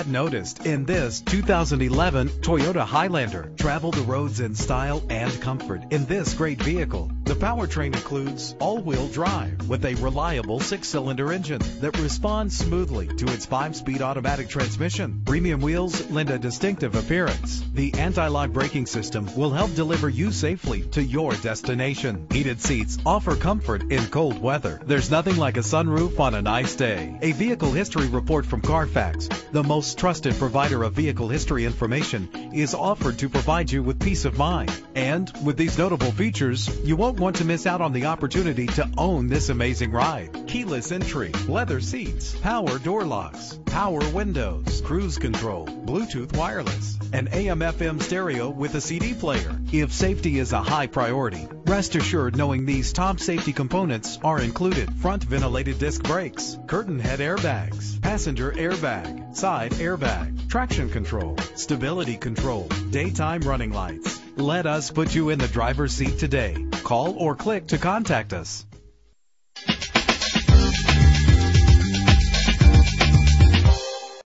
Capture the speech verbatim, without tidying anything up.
get noticed in this two thousand eleven Toyota Highlander. Travel the roads in style and comfort in this great vehicle. The powertrain includes all-wheel drive with a reliable six-cylinder engine that responds smoothly to its five-speed automatic transmission. Premium wheels lend a distinctive appearance. The anti-lock braking system will help deliver you safely to your destination. Heated seats offer comfort in cold weather. There's nothing like a sunroof on a nice day. A vehicle history report from Carfax, the most trusted provider of vehicle history information, is offered to provide you with peace of mind. And with these notable features, you won't want to miss out on the opportunity to own this amazing ride. Keyless entry, leather seats, power door locks, power windows, cruise control, Bluetooth wireless, an A M F M stereo with a C D player. If safety is a high priority, rest assured knowing these top safety components are included: front ventilated disc brakes, curtain head airbags, passenger airbag, side airbag, traction control, stability control, daytime running lights. Let us put you in the driver's seat today. Call or click to contact us.